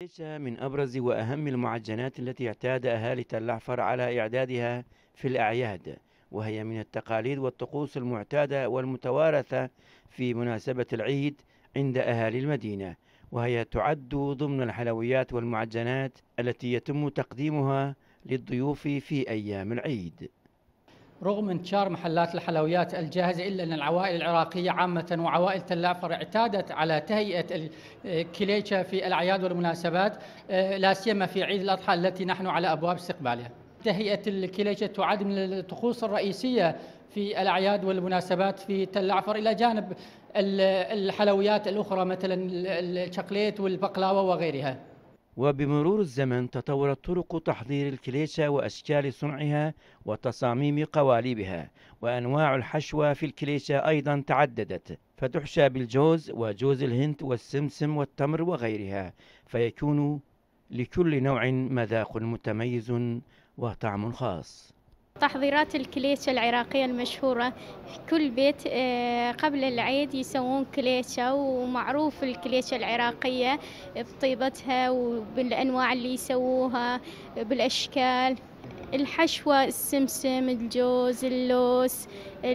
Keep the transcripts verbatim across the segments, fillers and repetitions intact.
الكليشة من أبرز وأهم المعجنات التي اعتاد أهالي تل أحفر على إعدادها في الأعياد، وهي من التقاليد والطقوس المعتادة والمتوارثة في مناسبة العيد عند أهالي المدينة، وهي تعد ضمن الحلويات والمعجنات التي يتم تقديمها للضيوف في أيام العيد. رغم انتشار محلات الحلويات الجاهزة، إلا أن العوائل العراقية عامة وعوائل تل أحفر اعتادت على تهيئة الكليشة في الأعياد والمناسبات، لا سيما في عيد الأضحى التي نحن على أبواب استقبالها. تهيئة الكليشة تعد من الطقوس الرئيسية في الأعياد والمناسبات في تل أحفر، إلى جانب الحلويات الأخرى مثلا الشوكولات والبقلاوة وغيرها. وبمرور الزمن تطورت طرق تحضير الكليشة وأشكال صنعها وتصاميم قوالبها، وأنواع الحشوة في الكليشة أيضا تعددت، فتحشى بالجوز وجوز الهند والسمسم والتمر وغيرها، فيكون لكل نوع مذاق متميز وطعم خاص. تحضيرات الكليشة العراقية المشهورة في كل بيت قبل العيد يسوون كليشة، ومعروف الكليشة العراقية بطيبتها وبالأنواع اللي يسووها بالأشكال. الحشوة السمسم، الجوز، اللوز،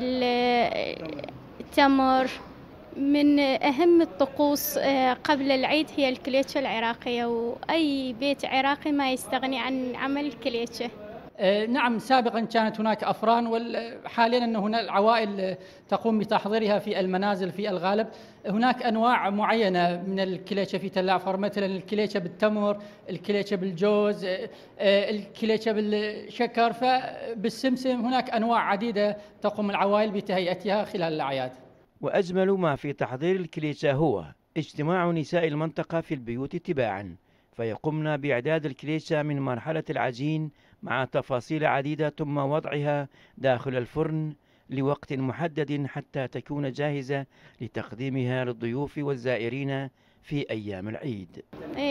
التمر. من أهم الطقوس قبل العيد هي الكليشة العراقية، وأي بيت عراقي ما يستغني عن عمل الكليشة. نعم، سابقا كانت هناك أفران، وحاليا أن هناك العوائل تقوم بتحضيرها في المنازل في الغالب. هناك أنواع معينة من الكليشة في تل أحفر، مثلا الكليشة بالتمر، الكليشة بالجوز، الكليشة بالشكر، فبالسمسم. هناك أنواع عديدة تقوم العوائل بتهيئتها خلال الأعياد. وأجمل ما في تحضير الكليشة هو اجتماع نساء المنطقة في البيوت تباعا، فيقمن بإعداد الكليشة من مرحلة العجين مع تفاصيل عديدة، ثم وضعها داخل الفرن لوقت محدد حتى تكون جاهزة لتقديمها للضيوف والزائرين في أيام العيد.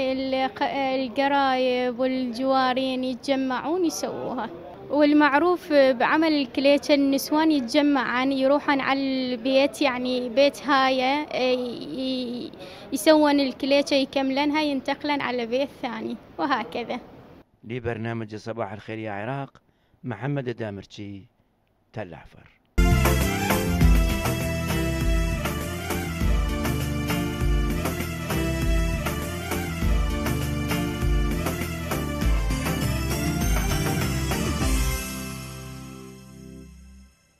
القرايب والجوارين يتجمعون يسووها. والمعروف بعمل الكليشة النسوان يتجمعن يروحن على البيت، يعني بيت هاية يسوون الكليشة يكملنها ينتقلن على بيت ثاني، وهكذا. لبرنامج صباح الخير يا عراق، محمد الدامرشي، تل أحفر.